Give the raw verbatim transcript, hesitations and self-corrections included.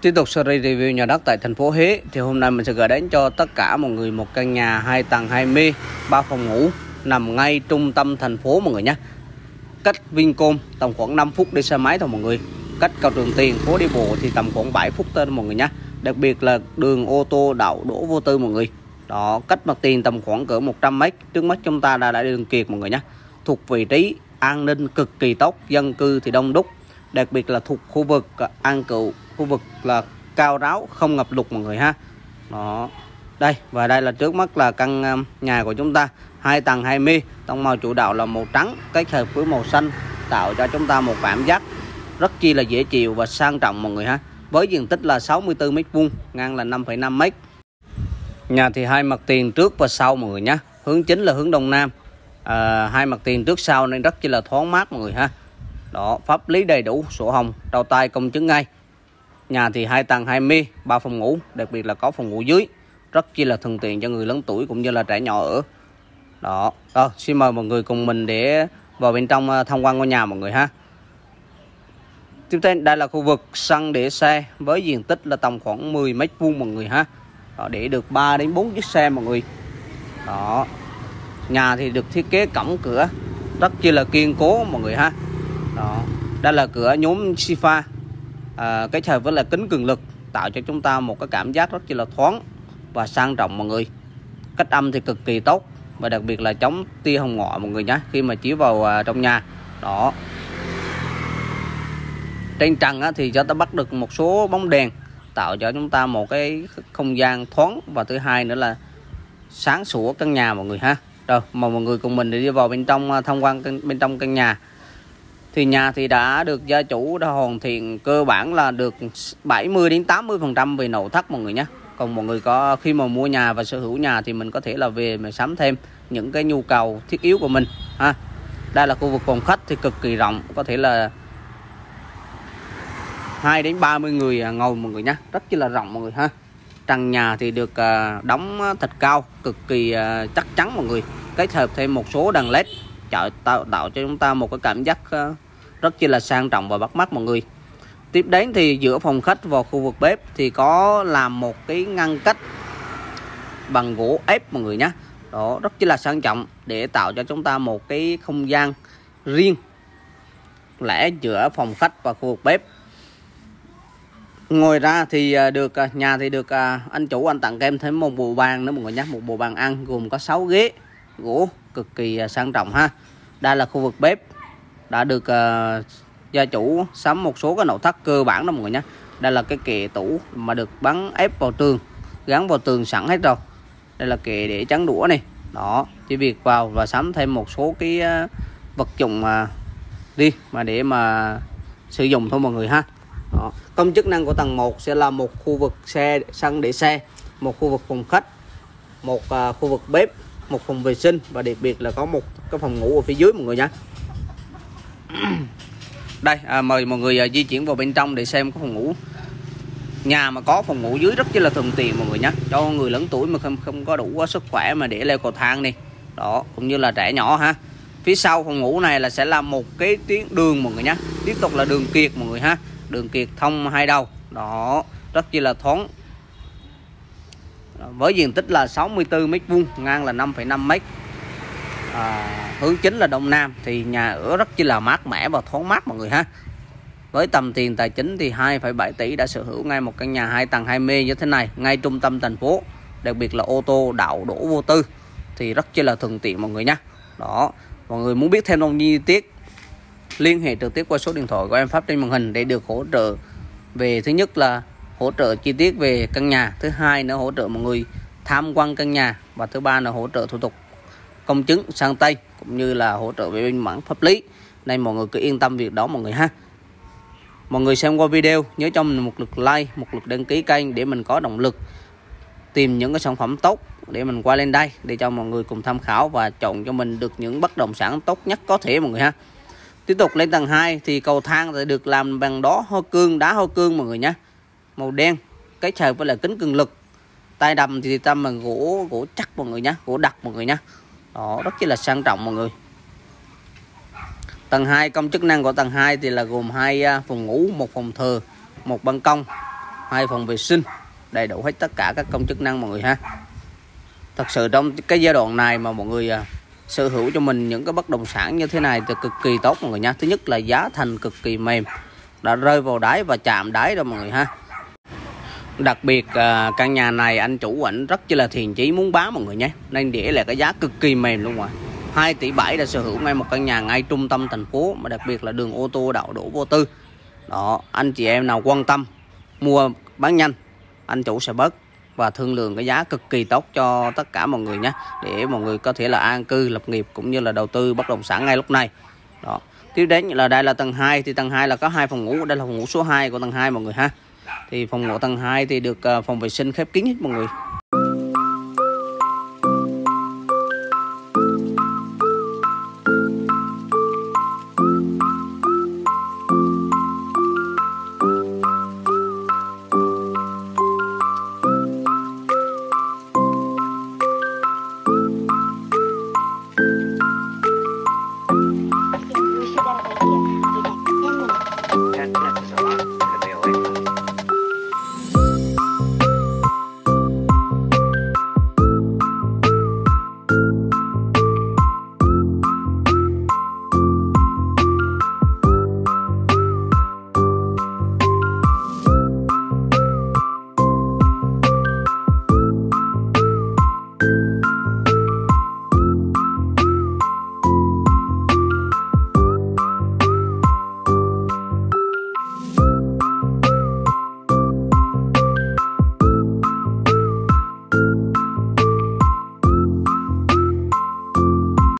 Tiếp tục series review nhà đất tại thành phố Huế thì hôm nay mình sẽ gửi đến cho tất cả mọi người một căn nhà hai tầng hai mê, ba phòng ngủ nằm ngay trung tâm thành phố mọi người nhé. Cách Vincom tầm khoảng năm phút đi xe máy thôi mọi người. Cách cầu Trường Tiền, phố đi bộ thì tầm khoảng bảy phút thôi mọi người nhé. Đặc biệt là đường ô tô đậu đỗ vô tư mọi người. Đó, cách mặt tiền tầm khoảng cỡ một trăm mét. Trước mắt chúng ta đã đã đường kiệt mọi người nhé. Thuộc vị trí an ninh cực kỳ tốt, dân cư thì đông đúc. Đặc biệt là thuộc khu vực An Cựu, khu vực là cao ráo, không ngập lụt mọi người ha. Đó. Đây, và đây là trước mắt là căn nhà của chúng ta, hai tầng hai mê, tông màu chủ đạo là màu trắng kết hợp với màu xanh, tạo cho chúng ta một cảm giác rất chi là dễ chịu và sang trọng mọi người ha. Với diện tích là sáu mươi tư mét vuông, ngang là năm phẩy năm mét. Nhà thì hai mặt tiền trước và sau mọi người nhé. Hướng chính là hướng đông nam. À, hai mặt tiền trước sau nên rất chi là thoáng mát mọi người ha. Đó, pháp lý đầy đủ, sổ hồng, trao tay công chứng ngay. Nhà thì hai tầng hai mê, ba phòng ngủ, đặc biệt là có phòng ngủ dưới, rất chi là thuận tiện cho người lớn tuổi cũng như là trẻ nhỏ ở. Đó, rồi, xin mời mọi người cùng mình để vào bên trong tham quan ngôi nhà mọi người ha. Tiếp theo đây là khu vực sân để xe với diện tích là tầm khoảng mười mét vuông mọi người ha. Đó, để được ba đến bốn chiếc xe mọi người. Đó. Nhà thì được thiết kế cổng cửa rất chi là kiên cố mọi người ha. Đó, đây là cửa nhóm Sifa à, kết hợp với là kính cường lực, tạo cho chúng ta một cái cảm giác rất chi là thoáng và sang trọng mọi người. Cách âm thì cực kỳ tốt và đặc biệt là chống tia hồng ngoại mọi người nhé, khi mà chiếu vào à, trong nhà. Đó, trên trần á, thì cho ta bắt được một số bóng đèn, tạo cho chúng ta một cái không gian thoáng và thứ hai nữa là sáng sủa căn nhà mọi người ha. Rồi, mời mọi người cùng mình đi vào bên trong tham quan bên trong căn nhà. Thì nhà thì đã được gia chủ đã hoàn thiện cơ bản là được bảy mươi đến tám mươi phần trăm về nội thất mọi người nhé. Còn mọi người có khi mà mua nhà và sở hữu nhà thì mình có thể là về mà sắm thêm những cái nhu cầu thiết yếu của mình ha. Đây là khu vực phòng khách thì cực kỳ rộng, có thể là hai đến ba mươi người ngồi mọi người nhé, rất chi là rộng mọi người ha. Trần nhà thì được đóng thật cao, cực kỳ chắc chắn mọi người, kết hợp thêm một số đèn led tạo tạo cho chúng ta một cái cảm giác rất chi là sang trọng và bắt mắt mọi người. Tiếp đến thì giữa phòng khách và khu vực bếp thì có làm một cái ngăn cách bằng gỗ ép mọi người nhé. Đó, rất chi là sang trọng để tạo cho chúng ta một cái không gian riêng lẻ giữa phòng khách và khu vực bếp. Ngoài ra thì được nhà thì được anh chủ anh tặng kèm thêm một bộ bàn nữa mọi người nhé, một bộ bàn ăn gồm có sáu ghế gỗ cực kỳ sang trọng ha. Đây là khu vực bếp đã được uh, gia chủ sắm một số cái nội thất cơ bản đó mọi người nhé. Đây là cái kệ tủ mà được bắn ép vào tường, gắn vào tường sẵn hết rồi. Đây là kệ để chắn đũa này. Đó, chỉ việc vào và sắm thêm một số cái uh, vật dụng mà riêng mà để mà sử dụng thôi mọi người ha. Đó. Công chức năng của tầng một sẽ là một khu vực xe sân để xe, một khu vực phòng khách, một uh, khu vực bếp, một phòng vệ sinh và đặc biệt là có một cái phòng ngủ ở phía dưới mọi người nhé. Đây, à, mời mọi người à, di chuyển vào bên trong để xem cái phòng ngủ. Nhà mà có phòng ngủ dưới rất là thuận tiện mọi người nhé, cho người lớn tuổi mà không không có đủ sức khỏe mà để leo cầu thang đi. Đó, cũng như là trẻ nhỏ ha. Phía sau phòng ngủ này là sẽ là một cái tuyến đường mọi người nhé. Tiếp tục là đường kiệt mọi người ha. Đường kiệt thông hai đầu. Đó, rất chi là thoáng. Với diện tích là sáu mươi tư mét vuông, ngang là năm phẩy năm mét. À, hướng chính là đông nam thì nhà ở rất chi là mát mẻ và thoáng mát mọi người ha. Với tầm tiền tài chính thì hai phẩy bảy tỷ đã sở hữu ngay một căn nhà hai tầng hai mê như thế này ngay trung tâm thành phố, đặc biệt là ô tô đậu đỗ vô tư thì rất chi là thuận tiện mọi người nhé. Đó, mọi người muốn biết thêm thông tin chi tiết liên hệ trực tiếp qua số điện thoại của em phát trên màn hình để được hỗ trợ về, thứ nhất là hỗ trợ chi tiết về căn nhà, thứ hai nữa hỗ trợ mọi người tham quan căn nhà và thứ ba là hỗ trợ thủ tục công chứng sang tay cũng như là hỗ trợ về bên mảng pháp lý. Nên mọi người cứ yên tâm việc đó mọi người ha. Mọi người xem qua video nhớ cho mình một lượt like, một lượt đăng ký kênh để mình có động lực tìm những cái sản phẩm tốt để mình qua lên đây để cho mọi người cùng tham khảo và chọn cho mình được những bất động sản tốt nhất có thể mọi người ha. Tiếp tục lên tầng hai thì cầu thang sẽ được làm bằng đá hoa cương, đá hoa cương mọi người nhé, màu đen kết hợp với là kính cường lực. Tay đầm thì tâm bằng gỗ gỗ chắc mọi người nhé, gỗ đặc mọi người nhé. Đó, rất là sang trọng mọi người. Tầng hai, công chức năng của tầng hai thì là gồm hai phòng ngủ, một phòng thờ, một ban công hai phòng vệ sinh, đầy đủ hết tất cả các công chức năng mọi người ha. Thật sự trong cái giai đoạn này mà mọi người à, sở hữu cho mình những cái bất động sản như thế này thì cực kỳ tốt mọi người nha. Thứ nhất là giá thành cực kỳ mềm, đã rơi vào đáy và chạm đáy rồi mọi người ha. Đặc biệt à, căn nhà này anh chủ ảnh rất chỉ là thiện chí muốn bán mọi người nhé, nên để lại cái giá cực kỳ mềm luôn rồi. hai tỷ bảy đã sở hữu ngay một căn nhà ngay trung tâm thành phố, mà đặc biệt là đường ô tô đậu đổ vô tư. Đó, anh chị em nào quan tâm mua bán nhanh, anh chủ sẽ bớt và thương lượng cái giá cực kỳ tốt cho tất cả mọi người nhé, để mọi người có thể là an cư lập nghiệp cũng như là đầu tư bất động sản ngay lúc này. Đó. Tiếp đến là đây là tầng hai, thì tầng hai là có hai phòng ngủ, đây là phòng ngủ số hai của tầng hai mọi người ha. Thì phòng ngủ tầng hai thì được phòng vệ sinh khép kín hết mọi người. Tidak, tidak,